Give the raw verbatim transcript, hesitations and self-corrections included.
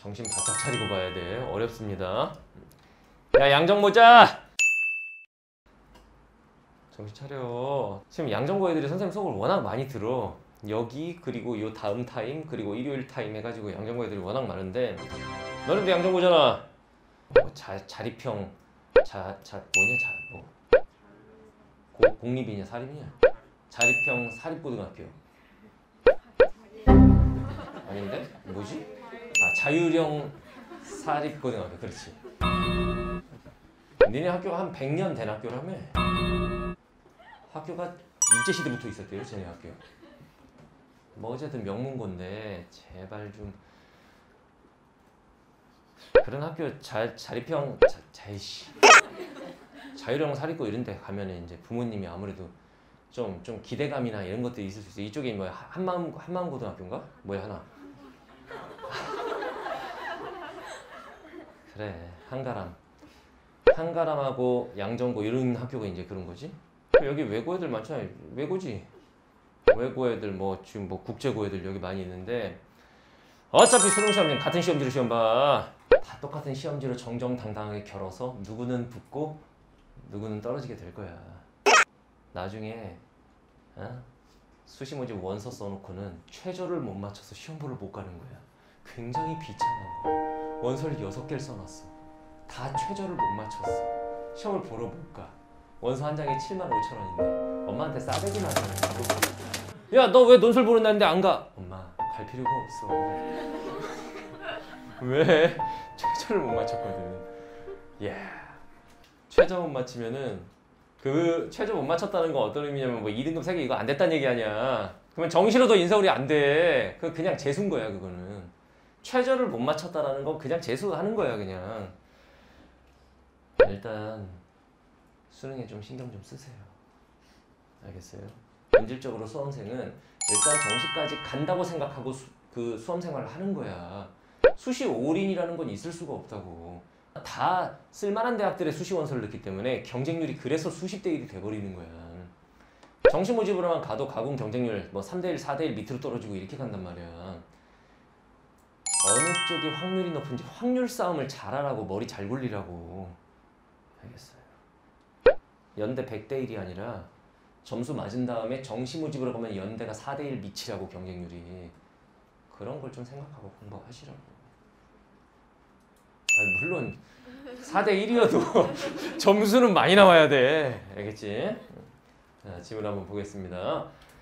정신 바짝 차리고 봐야 돼. 어렵습니다. 야, 양정모자! 정신 차려. 지금 양정고 애들이 선생님 수업을 워낙 많이 들어. 여기 그리고 요 다음 타임 그리고 일요일 타임 해가지고 양정고 애들이 워낙 많은데 너네도 양정고잖아. 뭐 자, 자립형 자, 자 뭐냐 자 뭐 고, 공립이냐 사립이냐 자립형 사립고등학교 아닌데? 뭐지? 아 자율형 사립고등학교. 그렇지. 니네 학교가 한 백 년 된 학교라며. 학교가 일제시대부터 있었대요 쟤네 학교. 뭐 어쨌든 명문고인데 제발 좀 그런 학교 자, 자립형 자, 자이씨 자율형 사립고 이런 데 가면은 이제 부모님이 아무래도 좀, 좀 기대감이나 이런 것들이 있을 수 있어. 이쪽에 뭐야 한마음, 한마음고등학교인가? 뭐야 하나 그래 한가람 한가람하고 양정고 이런 학교가 이제 그런 거지. 여기 외고 애들 많잖아. 외고지. 외고 애들 뭐 지금 뭐 국제고 애들 여기 많이 있는데 어차피 수능 시험지는 같은 시험지로 시험 봐. 다 똑같은 시험지로 정정당당하게 겨뤄서 누구는 붙고 누구는 떨어지게 될 거야. 나중에 어? 수시 모집 원서 써놓고는 최저를 못 맞춰서 시험보를 못 가는 거야. 굉장히 비참하고 원서를 여섯 개를 써놨어. 다 최저를 못 맞췄어. 시험을 보러 못 가. 원서 한 장에 칠만 오천 원인데 엄마한테 싸대기 맞잖아. 야, 너 왜 논술 보는 날인데 안 가? 엄마, 갈 필요가 없어. 왜? 최저를 못 맞췄거든. 예. 최저 못 맞추면은 그 최저 못 맞췄다는 건 어떤 의미냐면 뭐 이 등급 세 개 이거 안 됐다는 얘기 아니야. 그러면 정시로도 인서울이 안 돼. 그 그냥 재수인 거야, 그거는. 최저를 못 맞췄다라는 건 그냥 재수하는 거야, 그냥. 일단 수능에 좀 신경 좀 쓰세요. 알겠어요? 본질적으로 수험생은 일단 정시까지 간다고 생각하고 수, 그 수험 생활을 하는 거야. 수시 올인이라는 건 있을 수가 없다고. 다 쓸만한 대학들의 수시 원서를 넣기 때문에 경쟁률이 그래서 수십 대 일이 돼버리는 거야. 정시 모집으로만 가도 가공 경쟁률 뭐 삼 대 일, 사 대 일 밑으로 떨어지고 이렇게 간단 말이야. 어느 쪽이 확률이 높은지 확률 싸움을 잘하라고. 머리 잘 굴리라고. 알겠어요? 연대 백 대 일이 아니라 점수 맞은 다음에 정시 모집으로 가면 연대가 사 대 일 미치라고. 경쟁률이. 그런 걸 좀 생각하고 공부하시라고. 아니, 물론 사 대 일이어도 점수는 많이 나와야 돼. 알겠지? 자, 질문 한번 보겠습니다.